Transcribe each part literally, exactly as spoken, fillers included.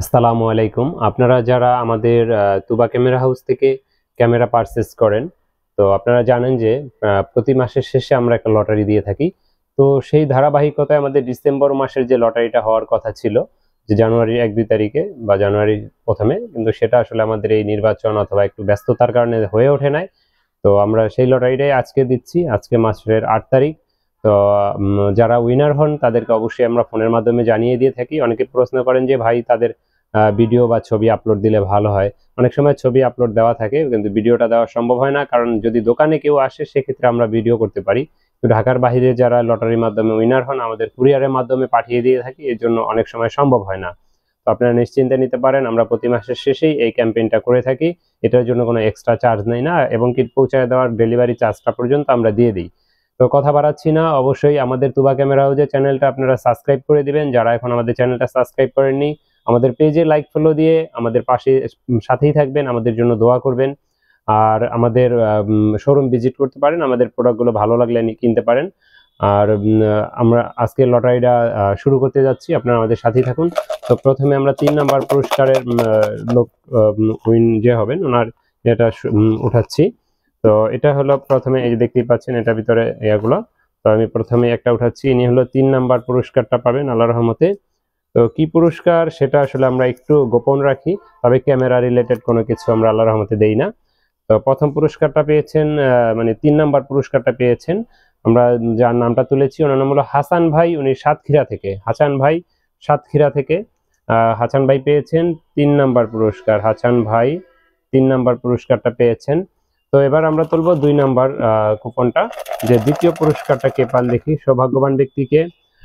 আসসালামু আলাইকুম। আপনারা যারা আমাদের তুবা ক্যামেরা হাউস থেকে ক্যামেরা পারচেজ করেন, তো আপনারা জানেন যে প্রতি মাসের শেষে আমরা একটা লটারি দিয়ে থাকি। তো সেই ধারাবাহিকতায় আমাদের ডিসেম্বর মাসের যে লটারিটা হওয়ার কথা ছিল, যে জানুয়ারির এক দুই তারিখে বা জানুয়ারির প্রথমে, কিন্তু সেটা আসলে আমাদের এই নির্বাচন অথবা একটু ব্যস্ততার কারণে হয়ে ওঠে নাই। তো আমরা সেই লটারিটাই আজকে দিচ্ছি। আজকে মাসের আট তারিখ। তো যারা উইনার হন তাদেরকে অবশ্যই আমরা ফোনের মাধ্যমে জানিয়ে দিয়ে থাকি। অনেকে প্রশ্ন করেন যে ভাই তাদের ভিডিও বা ছবি আপলোড দিলে ভালো হয়। অনেক সময় ছবি আপলোড দেওয়া থাকে কিন্তু ভিডিওটা দেওয়া সম্ভব হয় না, কারণ যদি দোকানে কেউ আসে সেক্ষেত্রে আমরা ভিডিও করতে পারি। তো ঢাকার বাইরে যারা লটারির মাধ্যমে উইনার হন আমাদের কুরিয়ারের মাধ্যমে পাঠিয়ে দিয়ে থাকি, এর জন্য অনেক সময় সম্ভব হয় না। তো আপনারা নিশ্চিন্তে নিতে পারেন, আমরা প্রতি মাসের শেষেই এই ক্যাম্পেইনটা করে থাকি। এটার জন্য কোনো এক্সট্রা চার্জ নেই না, এবং কি পৌঁছায় দেওয়ার ডেলিভারি চার্জটা পর্যন্ত আমরা দিয়ে দিই। তো কথা বাড়াচ্ছি না, অবশ্যই আমাদের তুবা ক্যামেরা হাউসের চ্যানেলটা আপনারা সাবস্ক্রাইব করে দিবেন। যারা এখন আমাদের চ্যানেলটা সাবস্ক্রাইব করেননি, আমাদের পেজে লাইক ফলো দিয়ে আমাদের পাশে সাথেই থাকবেন, আমাদের জন্য দোয়া করবেন। আর আমাদের শোরুম ভিজিট করতে পারেন, আমাদের প্রোডাক্টগুলো ভালো লাগলে কিনতে পারেন। আর আমরা আজকে লটারিটা শুরু করতে যাচ্ছি, আপনারা আমাদের সাথেই থাকুন। তো প্রথমে আমরা তিন নাম্বার পুরস্কারের লোক উইন যে হবেন ওনার এটা উঠাচ্ছি। তো এটা হলো প্রথমে, এই যে দেখতেই পাচ্ছেন এটার ভিতরে এগুলো। তো আমি প্রথমে একটা উঠাচ্ছি, ইনি হলো তিন নাম্বার পুরস্কারটা পাবেন আল্লাহর রহমতে। তো কি পুরস্কার সেটা আসলে আমরা একটু গোপন রাখি, তবে ক্যামেরা রিলেটেড কোনো কিছু আমরা আল্লাহর রহমতে দেই না। তো প্রথম পুরস্কারটা পেয়েছেন, মানে তিন নাম্বার পুরস্কারটা পেয়েছেন, আমরা যার নামটা তুলেছি ওনার নাম হলো হাসান ভাই। উনি সাতক্ষীরা থেকে, হাসান ভাই সাতক্ষীরা থেকে হাসান ভাই পেয়েছেন তিন নাম্বার পুরস্কার। হাসান ভাই তিন নাম্বার পুরস্কারটা পেয়েছেন। তো এবার আমরা তুলবো দুই নাম্বার কুপনটা, যে দ্বিতীয় পুরস্কারটা কে পান দেখি, সৌভাগ্যবান ব্যক্তিকে।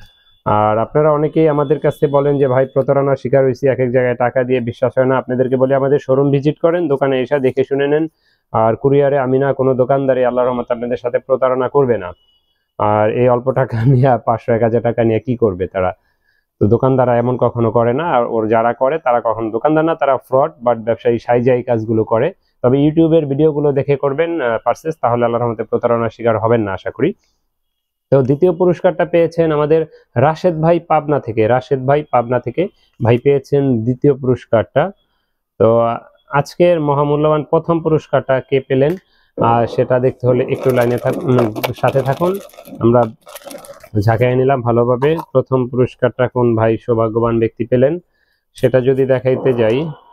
আর আপনারা অনেকেই আমাদের কাছে বলেন যে ভাই প্রতারণার শিকার হয়েছি, এক এক জায়গায় টাকা দিয়ে বিশ্বাস হয় না। আপনাদেরকে বলি আমাদের শোরুম ভিজিট করেন, দোকানে এসে দেখে শুনে নেন। আর কুরিয়ারে আমি না কোনো দোকানদারি আল্লাহর রহমতে আপনাদের সাথে প্রতারণা করবে না। আর এই অল্প টাকা নিয়ে পাঁচশো এক হাজার টাকা নিয়ে কি করবে তারা? তো দোকানদাররা এমন কখনো করে না, আর ওর যারা করে তারা কখনো দোকানদার না, তারা ফ্রড বাট ব্যবসায়ী সাইজাই কাজগুলো করে। তবে ইউটিউবের ভিডিওগুলো দেখে করবেন পারচেজ, তাহলে আল্লাহর রহমতে প্রতারণার শিকার হবেন না আশা করি। তো দ্বিতীয় পুরস্কারটা পেয়েছেন আমাদের রাশেদ ভাই পাবনা থেকে। রাশেদ ভাই পাবনা থেকে ভাই পেয়েছেন দ্বিতীয় পুরস্কারটা। তো আজকের মহামূল্যবান প্রথম পুরস্কারটা কে পেলেন আর সেটা দেখতে হলে একটু লাইনে সাথে থাকুন, আমরা ঝাঁকাই নিলাম ভালোভাবে। প্রথম পুরস্কারটা কোন ভাই সৌভাগ্যবান ব্যক্তি পেলেন সেটা যদি দেখাইতে যাই,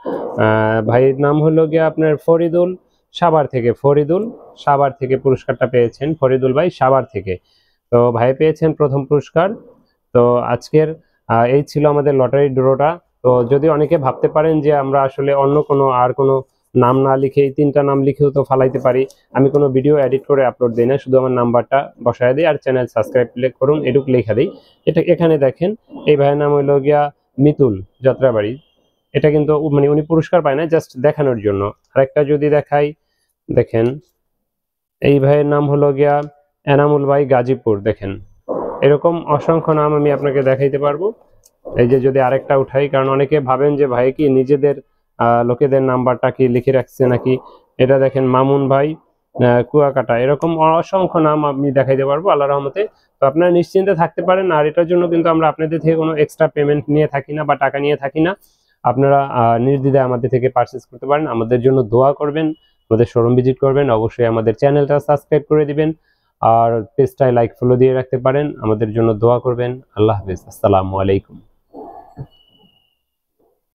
আহ ভাইয়ের নাম হলো গিয়ে আপনার ফরিদুল, সাভার থেকে। ফরিদুল সাভার থেকে পুরস্কারটা পেয়েছেন, ফরিদুল ভাই সাভার থেকে। তো ভাই পেয়েছেন প্রথম পুরস্কার। তো আজকের এই ছিল আমাদের লটারি ড্রটা। তো যদি অনেকে ভাবতে পারেন যে আমরা আসলে অন্য কোনো আর কোনো নাম না লিখে এই তিনটা নাম লিখেও তো ফালাইতে পারি, আমি কোনো ভিডিও এডিট করে আপলোড দিই না, শুধু আমার নাম্বারটা বসায় দিই আর চ্যানেল সাবস্ক্রাইব করুন এটুকু লেখা দিই। এটা এখানে দেখেন, এই ভাইয়ের নাম হইল গিয়া মিতুল যাত্রাবাড়ি। এটা কিন্তু মানে উনি পুরস্কার পায় না, জাস্ট দেখানোর জন্য। আরেকটা যদি দেখাই, দেখেন এই ভাইয়ের নাম হলো গিয়া এনামুল ভাই গাজীপুর। দেখেন এরকম অসংখ্য নাম আমি আপনাকে দেখাইতে পারবো। এই যে যদি আরেকটা উঠাই, কারণ অনেকে ভাবেন যে ভাই কি নিজেদের লোকেদের নাম্বারটা কি লিখে রাখছে নাকি। এটা দেখেন মামুন ভাই কুয়াকাটা, এরকম অসংখ্য নাম আমি দেখাইতে পারবো আল্লাহর রহমতে। তো আপনারা নিশ্চিন্তে থাকতে পারেন। আর এটার জন্য কিন্তু আমরা আপনাদের থেকে কোনো এক্সট্রা পেমেন্ট নিয়ে থাকি না বা টাকা নিয়ে থাকি না। আপনারা নির্দ্বিধায় আমাদের থেকে পারচেজ করতে পারেন। আমাদের জন্য দোয়া করবেন, আমাদের শোরুম ভিজিট করবেন, অবশ্যই আমাদের চ্যানেলটা সাবস্ক্রাইব করে দিবেন আর পেজটায় লাইক ফলো দিয়ে রাখতে পারেন। আমাদের জন্য দোয়া করবেন। আল্লাহ হাফেজ, আসসালামু আলাইকুম।